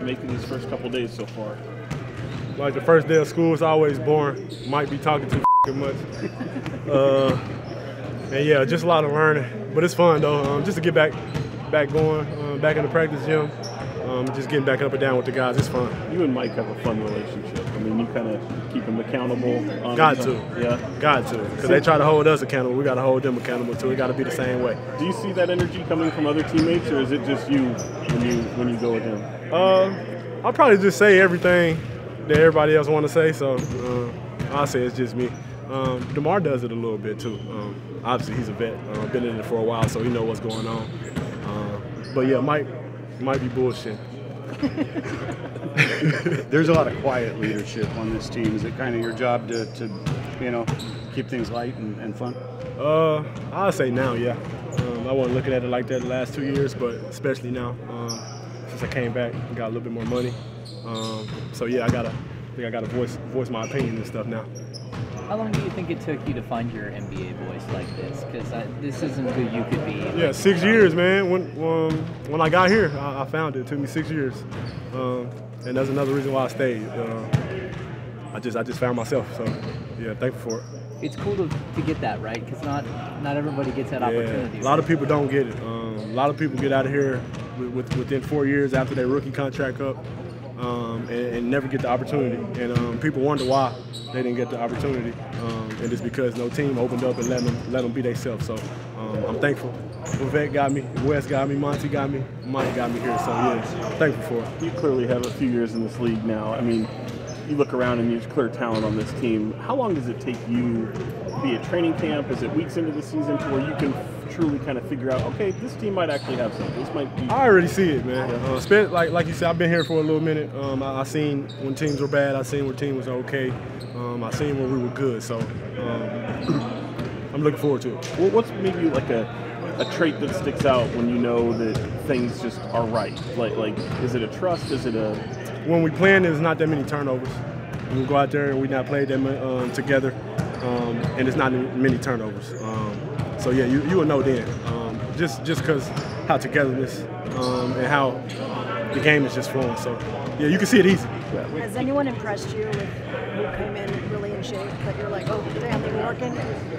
making these first couple days so far? Like the first day of school is always boring. Might be talking too much. And yeah, just a lot of learning. But it's fun though, just to get back going, back in the practice gym. Just getting back up and down with the guys, it's fun. You and Mike have a fun relationship. I mean, you kind of keep him accountable. Got to. Yeah. Got to. Because they try to hold us accountable. We got to hold them accountable too. We got to be the same way. Do you see that energy coming from other teammates, or is it just you when you go with him? I'll probably just say everything that everybody else want to say. So I'll say it's just me. DeMar does it a little bit too. Obviously, he's a vet. Been in it for a while, so he knows what's going on. But yeah, Mike might be bullshit. There's a lot of quiet leadership on this team. Is it kind of your job to keep things light and fun? I'll say now, yeah. I wasn't looking at it like that the last 2 years, but especially now since I came back and got a little bit more money. So yeah, I gotta voice my opinion and stuff now. How long do you think it took you to find your NBA voice like this? Because this isn't who you could be. Yeah, 6 years, man. When I got here, I found it. It took me 6 years, and that's another reason why I stayed. I just found myself. So yeah, thankful for it. It's cool to get that, right? Because not everybody gets that opportunity. A lot of people don't get it. A lot of people get out of here within 4 years after their rookie contract up. And never get the opportunity. And people wonder why they didn't get the opportunity. And it's because no team opened up and let them be themselves. So I'm thankful. Vivek got me, Wes got me, Monty got me, Mike got me here. So yeah, thankful for it. You clearly have a few years in this league now. I mean, you look around and there's clear talent on this team. How long does it take you to be at training camp? Is it weeks into the season to where you can truly kind of figure out, okay, this team might actually have something. This might be. I already see it, man. Like you said, I've been here for a little minute. I seen when teams were bad. I seen when teams were okay. I seen when we were good. So I'm looking forward to it. Well, what's maybe like a trait that sticks out when you know that things just are right? Like is it a trust? Is it a? When we playing, there's not that many turnovers. When we go out there and we not played them together, and it's not many turnovers. So yeah, you will know then. Just because how togetherness and how the game is just flowing. So yeah, you can see it easy. Has anyone impressed you with who came in really in shape that you're like, oh damn, they're working?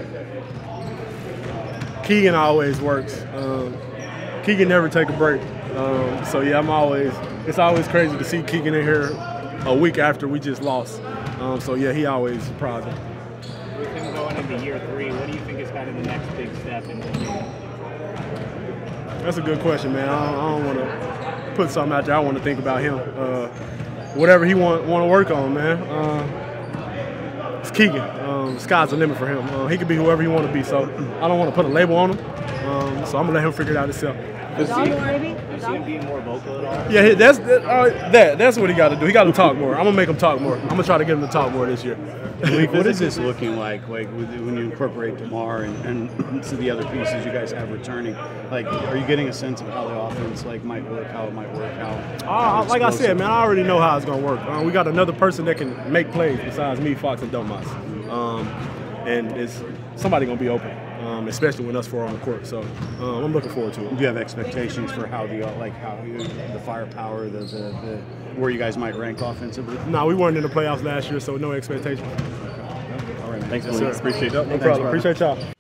Keegan always works. Keegan never take a break. So yeah, it's always crazy to see Keegan in here a week after we just lost. So yeah, he always surprised me. With him going into year 3, what do you think is kind of the next big step in the game? That's a good question, man. I don't want to put something out there. I want to think about him. Whatever he want to work on, man. It's Keegan. Sky's the limit for him. He could be whoever he want to be. So I don't want to put a label on him. So I'm gonna let him figure it out himself. Do you see him being more vocal at all? Yeah, that's what he got to do. He got to talk more. I'm gonna make him talk more. I'm gonna try to get him to talk more this year. What is this looking like when you incorporate DeMar and to the other pieces you guys have returning? Like, are you getting a sense of how the offense might work, how it might work, how like I said, man, I already know how it's gonna work. We got another person that can make plays besides me, Fox, and Domas. And it's somebody gonna be open, especially when us four on the court. So I'm looking forward to it. Do you have expectations for how the firepower, where you guys might rank offensively? No, we weren't in the playoffs last year, so no expectations. All right, thanks, Yes, Malik. Appreciate it. No problem. Appreciate y'all.